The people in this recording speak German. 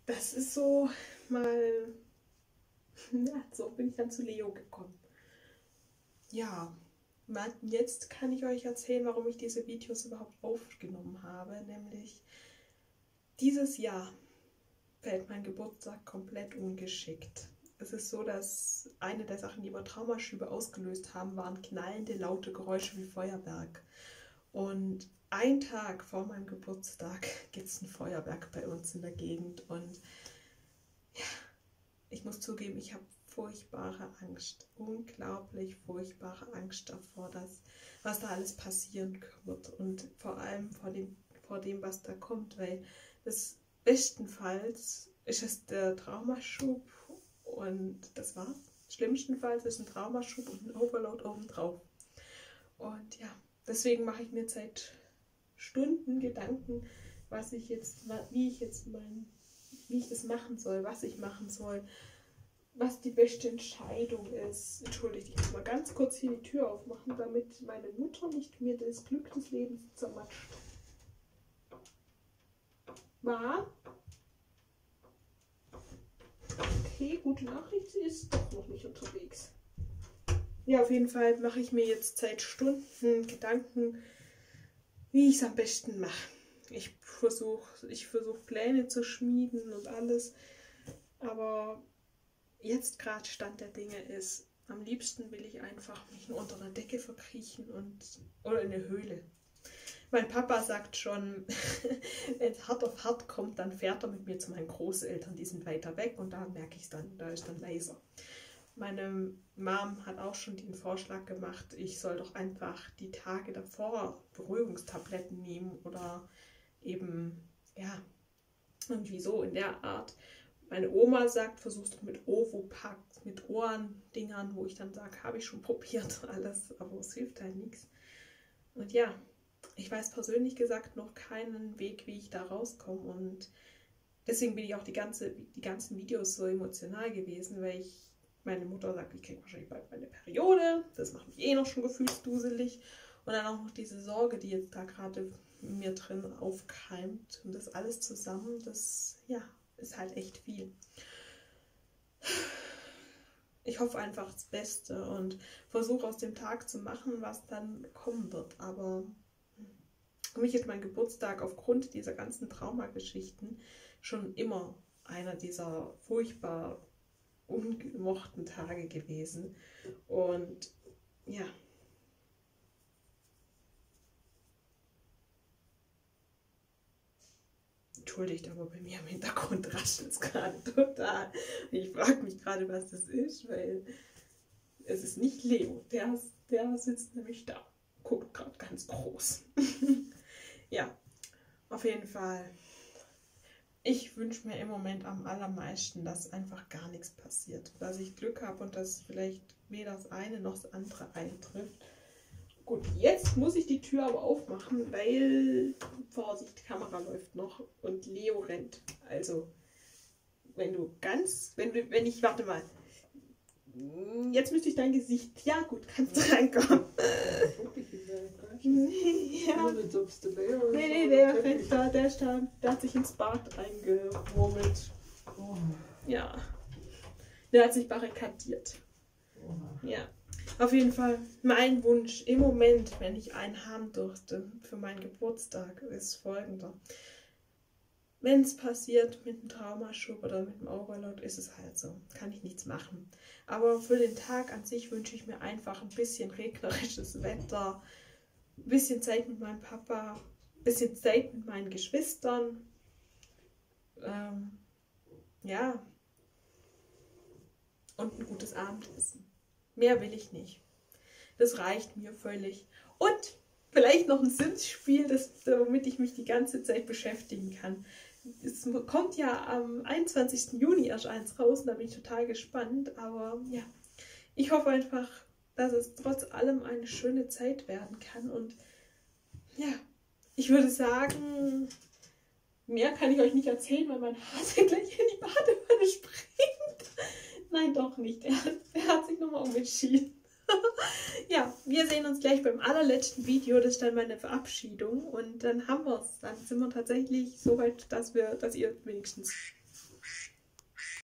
das ist so mal, ja, so bin ich dann zu Leo gekommen. Ja, jetzt kann ich euch erzählen, warum ich diese Videos überhaupt aufgenommen habe. Nämlich dieses Jahr fällt mein Geburtstag komplett ungeschickt. Es ist so, dass eine der Sachen, die immer Traumaschübe ausgelöst haben, waren knallende, laute Geräusche wie Feuerwerk. Und einen Tag vor meinem Geburtstag gibt es ein Feuerwerk bei uns in der Gegend. Und ja, ich muss zugeben, ich habe furchtbare Angst, unglaublich furchtbare Angst davor, was da alles passieren wird. Und vor allem vor dem, was da kommt, weil es bestenfalls ist es der Traumaschub und das war's. Schlimmstenfalls ist ein Traumaschub und ein Overload obendrauf. Und ja, deswegen mache ich mir seit Stunden Gedanken, wie ich das machen soll, was ich machen soll, was die beste Entscheidung ist. Entschuldigt, ich muss mal ganz kurz hier die Tür aufmachen, damit meine Mutter nicht mir das Glück des Lebens zermatscht. Ma? Okay, gute Nachricht, sie ist doch noch nicht unterwegs. Ja, auf jeden Fall mache ich mir jetzt seit Stunden Gedanken, wie ich es am besten mache. Ich versuch Pläne zu schmieden und alles, aber jetzt gerade Stand der Dinge ist, am liebsten will ich einfach mich nur unter der Decke verkriechen oder in eine Höhle. Mein Papa sagt schon, wenn es hart auf hart kommt, dann fährt er mit mir zu meinen Großeltern, die sind weiter weg und da merke ich es dann, da ist dann leiser. Meine Mom hat auch schon den Vorschlag gemacht, ich soll doch einfach die Tage davor Beruhigungstabletten nehmen oder eben, ja, irgendwie so in der Art. Meine Oma sagt, versuch's doch mit Ovopax, mit Ohrendingern, wo ich dann sage, habe ich schon probiert alles, aber es hilft halt nichts. Und ja, ich weiß persönlich gesagt noch keinen Weg, wie ich da rauskomme und deswegen bin ich auch die ganzen Videos so emotional gewesen, weil meine Mutter sagt, ich kriege wahrscheinlich bald meine Periode, das macht mich eh noch schon gefühlsduselig und dann auch noch diese Sorge, die jetzt da gerade in mir drin aufkeimt und das alles zusammen, das ja, ist halt echt viel. Ich hoffe einfach das Beste und versuche aus dem Tag zu machen, was dann kommen wird, aber für mich ist mein Geburtstag aufgrund dieser ganzen Traumageschichten schon immer einer dieser furchtbar ungemochten Tage gewesen. Und ja. Entschuldigt, aber bei mir im Hintergrund raschelt es gerade total. Ich frage mich gerade, was das ist, weil es ist nicht Leo. Der sitzt nämlich da. Guckt gerade ganz groß. Ja, auf jeden Fall. Ich wünsche mir im Moment am allermeisten, dass einfach gar nichts passiert. Dass ich Glück habe und dass vielleicht weder das eine noch das andere eintrifft. Gut, jetzt muss ich die Tür aber aufmachen, weil, Vorsicht, die Kamera läuft noch und Leo rennt. Also, warte mal. Jetzt müsste ich dein Gesicht. Ja gut, kannst du reinkommen. Ja. Nee, der rennt da, der hat sich ins Bad eingemurmelt. Oh. Ja. Der hat sich barrikadiert. Oh. Ja. Auf jeden Fall, mein Wunsch im Moment, wenn ich einen haben durfte für meinen Geburtstag, ist folgender. Wenn es passiert mit dem Traumaschub oder mit dem Overload, ist es halt so. Kann ich nichts machen. Aber für den Tag an sich wünsche ich mir einfach ein bisschen regnerisches Wetter, ein bisschen Zeit mit meinem Papa, ein bisschen Zeit mit meinen Geschwistern. Ja. Und ein gutes Abendessen. Mehr will ich nicht. Das reicht mir völlig. Und vielleicht noch ein Sims-Spiel, womit ich mich die ganze Zeit beschäftigen kann. Es kommt ja am 21. Juni erst eins raus und da bin ich total gespannt. Aber ja, ich hoffe einfach, dass es trotz allem eine schöne Zeit werden kann. Und ja, ich würde sagen, mehr kann ich euch nicht erzählen, weil mein Hase gleich in die Badewanne springt. Nein, doch nicht. Er hat sich nochmal umentschieden. Ja, wir sehen uns gleich beim allerletzten Video. Das ist dann meine Verabschiedung. Und dann haben wir es. Dann sind wir tatsächlich so weit, dass ihr wenigstens